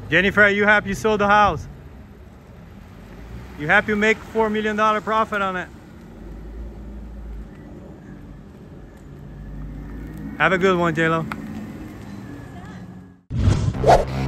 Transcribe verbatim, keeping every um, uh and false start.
Jennifer, are you happy you sold the house? You happy you make four million dollar profit on it? Have a good one, J-Lo.